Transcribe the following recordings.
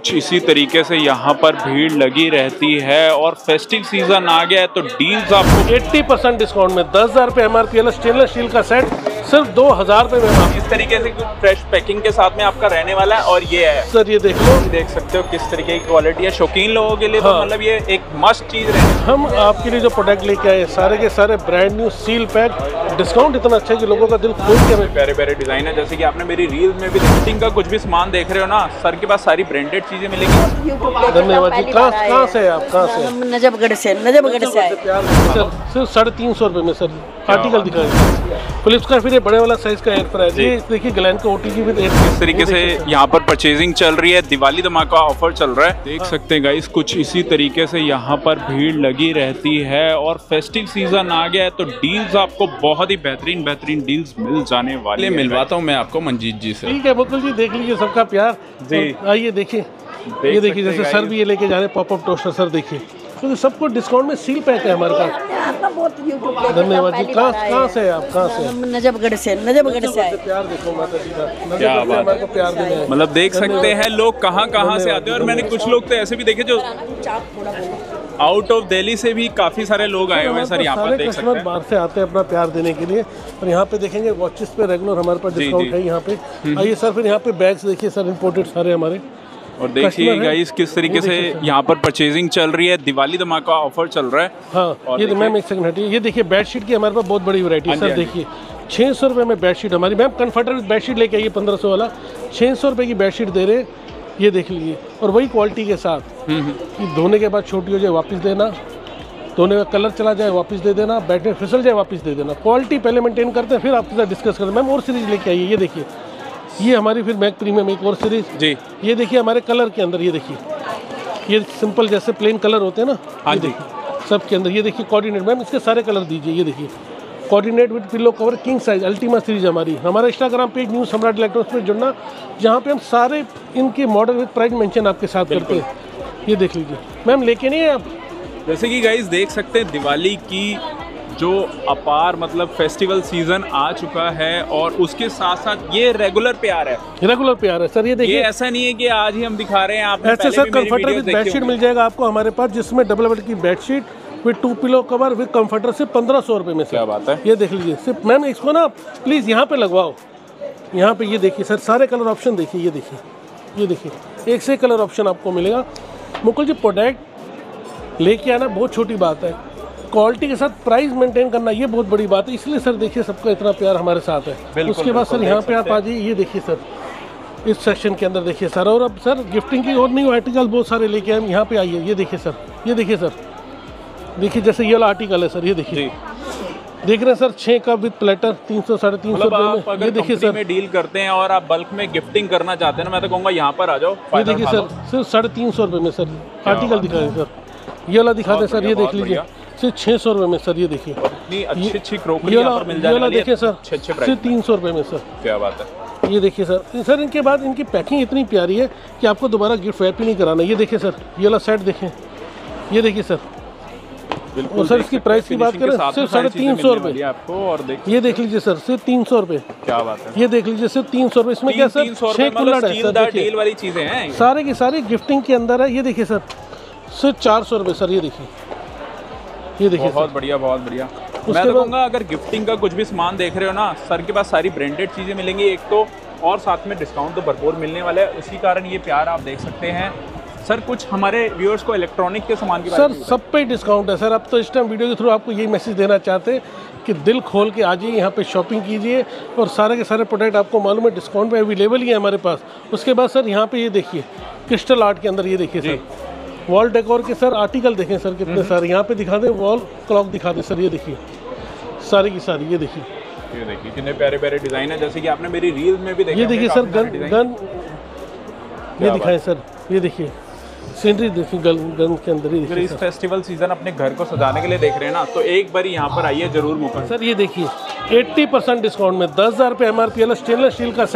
कुछ इसी तरीके से यहाँ पर भीड़ लगी रहती है और फेस्टिव सीजन आ गया है तो डील्स आपको 80% डिस्काउंट में 10,000 रुपये MRP वाला स्टेनलेस स्टील का सेट सिर्फ 2,000 रुपये में। इस तरीके से फ्रेश पैकिंग के साथ में आपका रहने वाला है और ये है सर, ये देख लो, देख सकते हो किस तरीके की क्वालिटी है। शौकीन लोगों के लिए तो मतलब ये एक मस्ट चीज है। हम आपके लिए जो प्रोडक्ट लेके आए सारे के सारे brand new seal pack, discount इतना अच्छा है कि लोगों का दिल खोल के हमें। प्यारे प्यारे डिजाइन है, जैसे कि आपने मेरी रील्स में भी गिफ्टिंग का कुछ भी सामान देख रहे हो ना, सर के पास सारी ब्रांडेड चीजें मिलेंगी। धन्यवाद जी। कहाँ से आप? कहाँ से? नजफगढ़ से आए। सर सिर्फ 350 रुपये में सर आर्टिकल दिखाएंगे। फिलिप्स का फिर ये बड़े वाला साइज का एयर फ्रायर, ये देखिए ग्लैन का OTG विद एयर। इस तरीके से यहाँ पर परचेजिंग चल रही है, दिवाली धमाका ऑफर चल रहा है। देख सकते हैं गाइस, कुछ इसी तरीके से यहाँ पर भीड़ लगी रहती है और फेस्टिव सीजन आ गया है तो डील्स आपको बहुत ही बेहतरीन डील्स मिल जाने वाले। मिलवाता हूँ मैं आपको मंजीत जी से। ठीक है मुकुल जी, देख लीजिए सबका प्यार जी। आइए देखिए, ये देखिए जैसे सर भी ये लेके जा रहे हैं पॉपअप टोस्टर। सर देखिए तो सबको डिस्काउंट में सील पैक है हमारे पास। धन्यवाद जी। कहाँ से आप? कहाँ से? नजफगढ़ से आए। प्यार देखो माता जी का, क्या बात है, प्यार देना है। मतलब देख सकते हैं लोग कहाँ से आते हैं। और मैंने कुछ लोग तो ऐसे भी देखे जो आउट ऑफ दिल्ली से भी काफी सारे लोग आए हुए हैं सर यहाँ पर। देख सकते हैं बाहर से आते हैं अपना प्यार देने के लिए। और यहाँ पे देखेंगे वॉचेस पे रेगुलर हमारे पास डिस्काउंट है यहाँ पे। आइए सर, फिर यहाँ पे बैग्स देखिए सर, इंपोर्टेड सारे हमारे। और देखिए गाइस किस तरीके से यहाँ पर परचेजिंग चल रही है, दिवाली धमाका ऑफर चल रहा है। हाँ, ये मैम एक सेकंड हटिए, ये देखिए बेडशीट की हमारे पास बहुत बड़ी वैरायटी है सर। देखिए 600 रुपये में बेडशीट हमारी, मैम कंफर्टर विद बेडशीट लेके आइए 1500 वाला, 600 रुपये की बेडशीट दे रहे, ये देख लीजिए। और वही क्वालिटी के साथ कि धोने के बाद छोटी हो जाए वापस देना, धोने का कलर चला जाए वापस दे देना, बैठने फिसल जाए वापस दे देना। क्वालिटी पहले मेंटेन करते हैं, फिर आपके साथ डिस्कस करते हैं। मैम और सीरीज लेके आइए, ये देखिए, ये हमारी फिर मैक प्रीमियम एक और सीरीज जी। ये देखिए हमारे कलर के अंदर, ये देखिए, ये सिंपल जैसे प्लेन कलर होते हैं ना, हाँ जी, सब के अंदर। ये देखिए कोऑर्डिनेट, मैम इसके सारे कलर दीजिए। ये देखिए coordinate with pillow cover king size Ultima series हमारी। हमारा Instagram page new Samrat electronics पे जुड़ना, जहाँ पे हम सारे इनके मॉडल विद प्राइस मेंशन आपके साथ करते हैं। ये देख लीजिए मैम, लेके नहीं है आप? जैसे कि गाइस देख सकते हैं दिवाली की जो अपार मतलब फेस्टिवल सीजन आ चुका है और उसके साथ साथ ये रेगुलर प्यार है। रेगुलर प्यार है सर। ये देखिए, ये ऐसा नहीं है कि आज ही हम दिखा रहे हैं, आप ऐसे सर कंफर्टर विद बेडशीट मिल जाएगा आपको हमारे पास, जिसमें डबल बेड की bedsheet with 2 pillow cover with comforter सिर्फ 1500 रुपये में। क्या बात है, ये देख लीजिए सिर्फ। मैम इसको ना प्लीज़ यहाँ पे लगवाओ, यहाँ पे ये देखिए सर, सारे कलर ऑप्शन देखिए। ये देखिए, ये देखिए, एक से कलर ऑप्शन आपको मिलेगा। मुकुल जी प्रोडक्ट लेके आना बहुत छोटी बात है, क्वालिटी के साथ प्राइस मेंटेन करना ये बहुत बड़ी बात है। इसलिए सर देखिए सबका इतना प्यार हमारे साथ है। उसके बाद सर यहाँ पे आप आ जाइए, ये देखिए सर इस सेक्शन के अंदर देखिए सर। और अब सर गिफ्टिंग की और न्यू आर्टिकल बहुत सारे लेके आए, यहाँ पे आइए। ये देखिए सर, ये देखिए सर, देखिए जैसे ये वाला आर्टिकल है सर, ये देखिए, देख रहे हैं सर 6 कप विद प्लेटर 300 साढ़े 300 रुपये में। ये देखिए सर, में डील करते हैं और आप बल्क में गिफ्टिंग करना चाहते हैं ना, मैं तो कहूँगा यहाँ पर आ जाओ। ये देखिए सर सिर्फ 350 रुपये में सर आर्टिकल दिखा दें सर। ये वाला दिखा दें सर, ये देख लीजिए सिर्फ 600 रुपये में सर। ये देखिए अच्छी क्रोकरी यहाँ पर मिल जाने वाली है। देखिए सर सिर्फ 300 रुपये में सर। क्या बात है, ये देखिए सर। इनके बाद इनकी पैकिंग इतनी प्यारी है कि आपको दोबारा गिफ्ट रैप ही नहीं कराना। ये देखिए सर, ये वाला सेट देखें, ये देखिए सर। और सर इसकी प्राइस की बात करें सिर्फ 350 रुपये आपको। और ये देख लीजिए सर सिर्फ 300 रुपये। क्या बात है, ये देख लीजिए सिर्फ 300 रुपये। इसमें क्या सर 6 कुल्हड़ है सर, डील वाली चीजें हैं सारे की सारी गिफ्टिंग के अंदर है। ये देखिए सर सिर्फ 400 रुपये सर। ये देखिए, ये देखिए बहुत बढ़िया बहुत बढ़िया। मैं तो कहूँगा अगर गिफ्टिंग का कुछ भी सामान देख रहे हो ना, सर के पास सारी ब्रांडेड चीज़ें मिलेंगी एक तो, और साथ में डिस्काउंट तो भरपूर मिलने वाला है। उसी कारण ये प्यार आप देख सकते हैं। सर कुछ हमारे व्यूअर्स को इलेक्ट्रॉनिक के सामान की सर सब पे डिस्काउंट है सर। अब तो इस टाइम वीडियो के थ्रू आपको यही मैसेज देना चाहते हैं कि दिल खोल के आ जाइए, यहाँ पे शॉपिंग कीजिए और सारे के सारे प्रोडक्ट आपको मालूम है डिस्काउंट में अवेलेबल ही है हमारे पास। उसके बाद सर यहाँ पे ये देखिए क्रिस्टल आर्ट के अंदर, ये देखिए सर वॉल डेकोर के सर आर्टिकल देखें सर कितने सारे। यहाँ पे दिखा दें, वॉल क्लॉक दिखा दें सर। ये देखिए सारी की सारी, ये देखिए, ये देखिए कितने प्यारे प्यारे डिज़ाइन है, जैसे कि आपने मेरी रील में भी देखा। ये देखिए सर गन ये दिखाएं सर, ये देखिए सीनरी देखिए गन के अंदर ही। अगर इस फेस्टिवल सीजन अपने घर को सजाने के लिए देख रहे हैं ना, तो एक बार यहाँ पर आइए जरूर मुकुल। सर ये देखिए 80% डिस्काउंट में 10,000 रुपये MRP वाला स्टेनलेस स्टील का सेट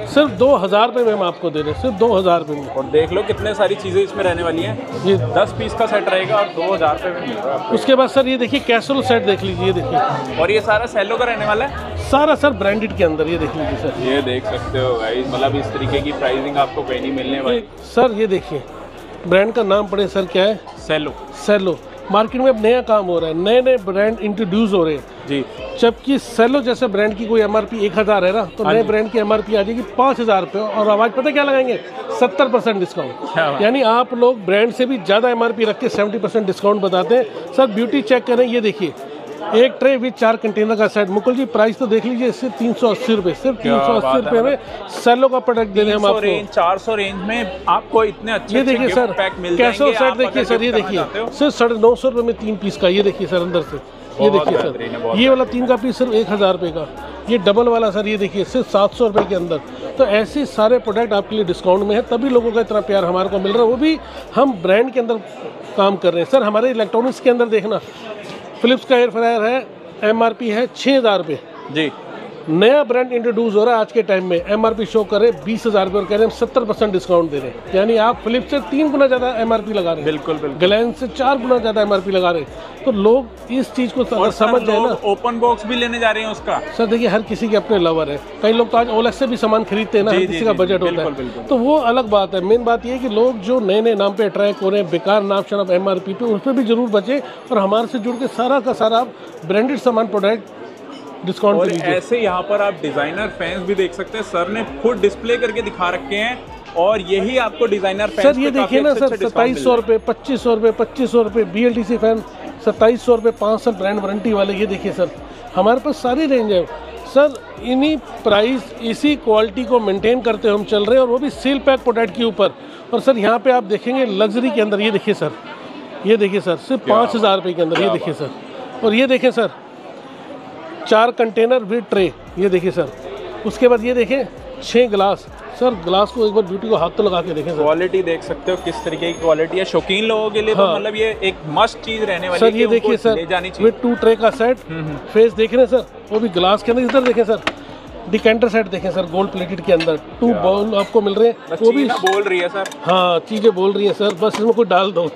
सिर्फ 2000 रुपये में हम आपको दे रहे हैं, सिर्फ 2000 रुपये में। और देख लो कितने सारी चीज़ें इसमें रहने वाली हैं। ये 10 पीस का सेट रहेगा और 2000 रुपये में मिल रहा है आपको। उसके बाद सर ये देखिए कैसरोल सेट देख लीजिए, ये देखिए। और ये सारा सेलो का रहने वाला है, सारा सर ब्रांडेड के अंदर, ये देख लीजिए सर। ये देख सकते हो भाई, मतलब इस तरीके की प्राइसिंग आपको कहीं नहीं मिलने वाली। सर ये देखिए ब्रांड का नाम पड़े सर, क्या है? सेलो। सेलो। मार्केट में अब नया काम हो रहा है, नए नए ब्रांड इंट्रोड्यूस हो रहे हैं जी। जबकि सेलो जैसे ब्रांड की कोई MRP 1000 है ना, तो नए ब्रांड की MRP आ जाएगी 5000 रुपये। और आवाज़ पता क्या लगाएंगे? 70% डिस्काउंट। यानी आप लोग ब्रांड से भी ज़्यादा MRP रख के 70% डिस्काउंट बताते हैं। सर ब्यूटी चेक करें, ये देखिए एक ट्रे विद 4 कंटेनर का सेट। मुकुल जी प्राइस तो देख लीजिए, इससे 380 रुपये, सिर्फ 380 रुपये में सेलो का प्रोडक्ट दे रहे हैं हम आपको। 400 रेंज में आपको इतने अच्छे ये देखिए सर कैसरोल सेट देखिए सर, ये देखिए सिर्फ 950 रुपये में 3 पीस का। ये देखिए सर अंदर से, ये देखिए सर ये वाला 3 का पीस सिर्फ 1000 रुपये का। ये डबल वाला सर ये देखिए सिर्फ 700 रुपये के अंदर। तो ऐसे सारे प्रोडक्ट आपके लिए डिस्काउंट में है, तभी लोगों का इतना प्यार हमारे को मिल रहा है, वो भी हम ब्रांड के अंदर काम कर रहे हैं। सर हमारे इलेक्ट्रॉनिक्स के अंदर देखना, फिलिप्स का एयर फ्रायर है, MRP है 6000 रुपये जी। नया ब्रांड इंट्रोड्यूस हो रहा है आज के टाइम में, MRP शो करे 20000 रुपये और कह रहे हैं हम 70% डिस्काउंट दे रहे हैं। यानी आप फिलिप्स से 3 गुना ज़्यादा MRP लगा रहे हैं, बिल्कुल बिल्कुल। ग्लैंस से 4 गुना ज़्यादा MRP लगा रहे हैं। तो लोग इस चीज़ को अगर समझ जाए ना। ओपन बॉक्स भी लेने जा रहे हैं उसका। सर देखिए हर किसी के अपने लवर है, कई लोग तो आज OLX से भी सामान खरीदते हैं ना, हर किसी का बजट होता है, तो वो अलग बात है। मेन बात ये है कि लोग जो नए नए नाम पे अट्रैक्ट हो रहे हैं, बेकार नाम शराब MRP पे, उस पर भी जरूर बचे और हमारे से जुड़ के सारा का सारा आप ब्रांडेड सामान प्रोडक्ट डिस्काउंट और ऐसे यहाँ पर आप डिजाइनर फैंस भी देख सकते हैं, सर ने खुद डिस्प्ले करके दिखा रखे हैं। और यही आपको डिजाइनर फैंस सर ये देखिए ना सर, 2700 रुपये, 2500 रुपये, 2500 रुपये BLDC फैन 2700 रुपये, 5 साल ब्रांड वारंटी वाले। ये देखिए सर हमारे पास सारी रेंज है सर। इन्हीं प्राइस इसी क्वालिटी को मेंटेन करते हुए हम चल रहे हैं, और वो भी सील पैक प्रोडक्ट के ऊपर। और सर यहाँ पे आप देखेंगे लग्जरी के अंदर, ये देखिए सर, ये देखिए सर सिर्फ 5000 रुपये के अंदर। ये देखिए सर, और ये देखें सर 4 कंटेनर विद ट्रे, ये देखिए सर। उसके बाद ये देखें 6 गिलास। सर ग्लास को एक बार ब्यूटी को हाथ तो लगा के देखें सर, क्वालिटी देख सकते हो किस तरीके की क्वालिटी है। शौकीन लोगों के लिए तो मतलब ये एक मस्ट चीज रहने वाली है सर। ये देखिए सर विद 2 ट्रे का सेट। फेस देख रहे हैं सर, वो भी ग्लास के अंदर। इधर देखें सर डिकेंटर सेट देखें सर, गोल्ड प्लेटेड के अंदर 2 बाउल आपको मिल रहे हैं। वो भी बोल रही है सर, हाँ चीजें बोल रही है सर, बस इसमें कुछ डाल दो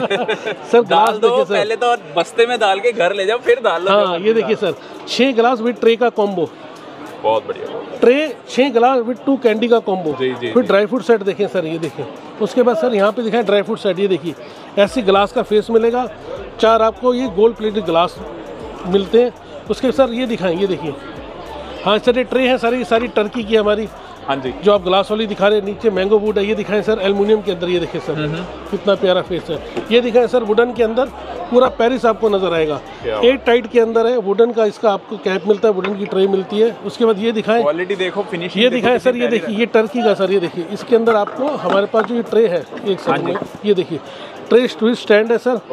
सर ग्लास देखिए सर, पहले तो बस्ते में डाल के घर ले जाओ फिर डाल लो। हाँ ये देखिए सर 6 गिलास विद ट्रे का कॉम्बो, बहुत बढ़िया। ट्रे 6 गिलास विद 2 कैंडी का कॉम्बो। फिर ड्राई फ्रूट सेट देखें सर, ये देखिए। उसके बाद सर यहाँ पे दिखाएं ड्राई फ्रूट सेट, ये देखिए ऐसी गिलास का फेस मिलेगा। 4 आपको ये गोल्ड प्लेटेड गिलास मिलते हैं। उसके सर ये दिखाएं, ये देखिए। हाँ सर ये ट्रे है सारी टर्की की हमारी। हाँ जी, जो आप ग्लास वाली दिखा रहे हैं, नीचे मैंगो वुड है। ये दिखाएं सर एल्युमिनियम के अंदर, ये देखिए सर कितना प्यारा फेस है। ये दिखाएं सर वुडन के अंदर पूरा पेरिस आपको नजर आएगा। 8 टाइट के अंदर है, वुडन का इसका आपको कैप मिलता है, वुडन की ट्रे मिलती है। उसके बाद ये दिखाएं क्वालिटी देखो, फिनिशिंग ये दिखाएं सर, ये देखिए ये टर्की का सर, ये देखिए इसके अंदर आपको हमारे पास जो ये ट्रे है एक सर में, ये देखिए ट्रे ट्विस्ट स्टैंड है सर।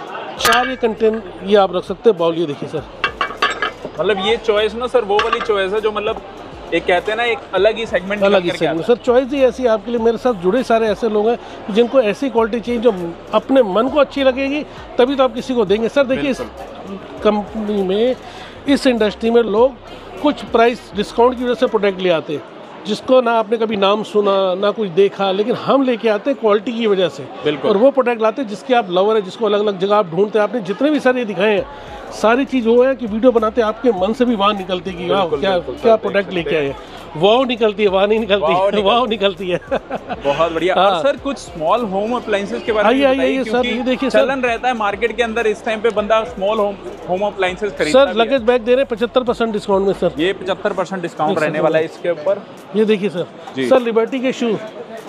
4 ये कंटेन ये आप रख सकते हैं बाउल। ये देखिए सर, मतलब ये चॉइस ना सर वो वाली चॉइस है जो मतलब एक कहते हैं ना एक अलग ही सेगमेंट, सर चॉइस ही ऐसी आपके लिए। मेरे साथ जुड़े सारे ऐसे लोग हैं जिनको ऐसी क्वालिटी चाहिए जो अपने मन को अच्छी लगेगी, तभी तो आप किसी को देंगे। सर देखिए इस कंपनी में, इस इंडस्ट्री में लोग कुछ प्राइस डिस्काउंट की वजह से प्रोडक्ट ले आते हैं, जिसको ना आपने कभी नाम सुना ना कुछ देखा, लेकिन हम लेके आते हैं क्वालिटी की वजह से। और वो प्रोडक्ट लाते हैं जिसके आप लवर है, जिसको अलग अलग जगह आप ढूंढते हैं। आपने जितने भी सारे दिखाए हैं, सारी चीज़ वो है कि वीडियो बनाते आपके मन से भी वाह निकलती है कि वाह क्या प्रोडक्ट लेके आए हैं। वाह निकलती है, वाह नहीं निकलती, वाह निकलती है। बहुत बढ़िया। और सर कुछ स्मॉल होम अप्लायंसेस के बारे में बताइए, सर ये देखिए चलन रहता है मार्केट के अंदर इस टाइम पे बंदा स्मॉल होम अप्लायंसेस खरीदता है। सर लगेज बैग दे रहे हैं 75% डिस्काउंट में सर। ये 75% डिस्काउंट रहने वाला है इसके ऊपर। ये देखिए सर लिबर्टी के शूज,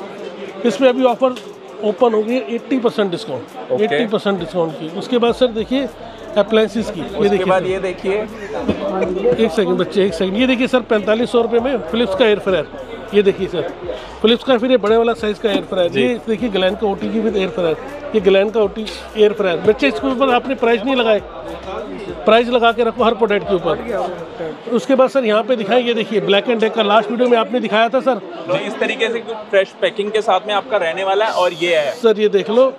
इसमें अभी ऑफर ओपन हो गई 80% डिस्काउंट, 80% डिस्काउंट की। उसके बाद सर देखिए अप्लायंसेस की, ये देखिए बाद ये देखिए, एक सेकंड बच्चे, एक सेकंड। ये देखिए सर 4500 रुपये में फिलिप्स का एयर फ्रायर। ये देखिए सर फिलिप्स का फिर ये बड़े वाला साइज़ का एयर फ्रायर। ये देखिए ग्लैन का OTG विद एयर फ्रायर, ये ग्लैन का एयर फ्रायर। बच्चे इसके ऊपर आपने प्राइस नहीं लगाए, प्राइस लगा के रखो हर प्रोडक्ट के ऊपर। उसके बाद सर यहाँ पे दिखाएं, ये देखिए ब्लैक एंड डेक का लास्ट वीडियो में आपने दिखाया था सर। इस तरीके से फ्रेश पैकिंग के साथ में आपका रहने वाला है। और ये है सर, ये देख लो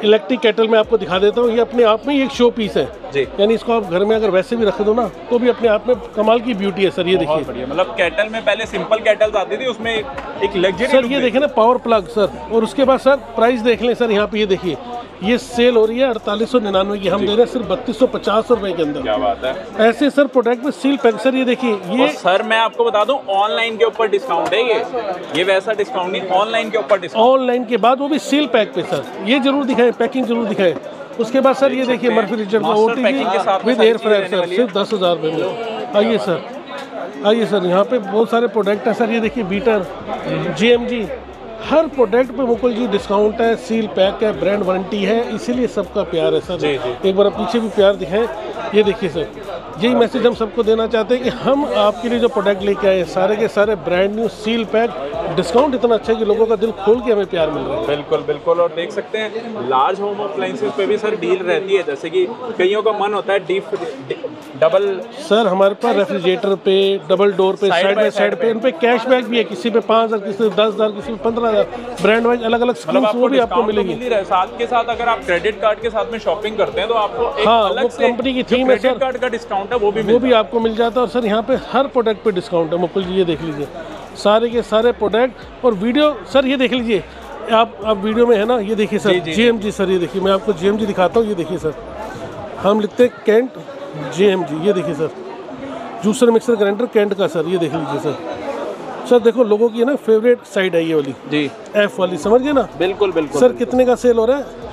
इलेक्ट्रिक केटल मैं आपको दिखा देता हूँ। ये अपने आप में ही एक शो पीस है जी। यानी इसको आप घर में अगर वैसे भी रख दो ना तो भी अपने आप में कमाल की ब्यूटी है सर। ये बहुत देखिए बढ़िया। मतलब केटल में पहले सिंपल केटल्स आती थी, उसमें एक लग्जरी सर ये देखें ना पावर प्लग सर। और उसके बाद सर प्राइस देख लें सर, यहाँ पे ये देखिए ये सेल हो रही है 4899 की, हम दे रहे हैं सिर्फ 3250 रुपए के अंदर। क्या बात है। ऐसे सर प्रोडक्ट में सील पैक सर ये देखिए ये सर मैं आपको बता दूं ऑनलाइन के ऊपर डिस्काउंट है ये वैसा डिस्काउंट नहीं, ऑनलाइन के ऊपर डिस्काउंट। ऑनलाइन के बाद वो भी सील पैक पे सर, ये जरूर दिखाएं, पैकिंग जरूर दिखाएं। उसके बाद सर ये देखिए मर्फी रिचर्ड का OTG with air fryer sir सिर्फ 10,000 रुपये में। आइए सर, आइए सर, यहाँ पे बहुत सारे प्रोडक्ट हैं सर। ये देखिए बीटर, JMG, हर प्रोडक्ट पे मुकुल जी डिस्काउंट है, सील पैक है, ब्रांड वारंटी है, इसीलिए सबका प्यार है सर। जी, जी। एक बार आप पीछे भी प्यार दिखाएं। ये देखिए सर, यही मैसेज हम सबको देना चाहते हैं कि हम आपके लिए जो प्रोडक्ट लेके आए सारे के सारे brand new, seal pack, discount इतना अच्छा है कि लोगों का दिल खोल के हमें प्यार मिल रहा है। बिल्कुल बिल्कुल। और देख सकते हैं लार्ज होम अप्लायंसेस पे भी सर डील रहती है, जैसे कि कईयों का मन होता है डबल। सर हमारे पास रेफ्रिजरेटर पे, डबल डोर पे, साइड बाय साइड पे, इन पे कैशबैक भी है, किसी पे 5,000, किसी पे 10,000, किसी पे 15,000, ब्रांड वाइज अलग अलग स्कीम्स वो भी आपको मिलेगी। साथ के साथ अगर आप क्रेडिट कार्ड के साथ में शॉपिंग करते हैं तो आपको एक अलग से कंपनी की थीम है सर, क्रेडिट कार्ड का डिस्काउंट है वो भी आपको मिल जाता है। और सर यहाँ पे हर प्रोडक्ट पे डिस्काउंट है मुकुल जी, ये देख लीजिए सारे के सारे प्रोडक्ट। और वीडियो सर ये देख लीजिए आप वीडियो में है ना, ये देखिए सर JMG सर, ये देखिए मैं आपको JMG दिखाता हूँ। ये देखिए सर, हम लिखते हैं कैंट JMG, ये देखिए sir juicer mixer grinder Kent का सर, ये देख लीजिए सर। सर देखो लोगों की है ना फेवरेट साइड है ये वाली जी, F वाली, समझ गए ना। बिल्कुल बिल्कुल। सर कितने का सेल हो रहा है?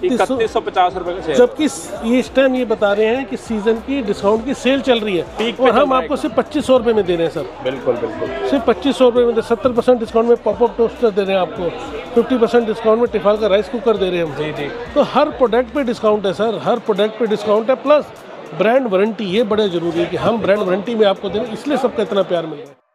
3150 रुपए का सेल। जबकि इस टाइम ये बता रहे हैं कि सीजन की डिस्काउंट की सेल चल रही है और हम आपको सिर्फ 2500 रुपये में दे रहे हैं सर। बिल्कुल बिल्कुल, सिर्फ 2500 रुपये में 70% डिस्काउंट में पॉपअप टोस्टर दे रहे हैं आपको, 50% डिस्काउंट में टिफाल का राइस कुकर दे रहे हैं हम। जी जी। तो हर प्रोडक्ट पे डिस्काउंट है सर, हर प्रोडक्ट पे डिस्काउंट है, प्लस ब्रांड वारंटी। ये बड़े जरूरी है कि हम ब्रांड वारंटी में आपको दे रहे हैं, इसलिए सबका इतना प्यार मिल रहा है।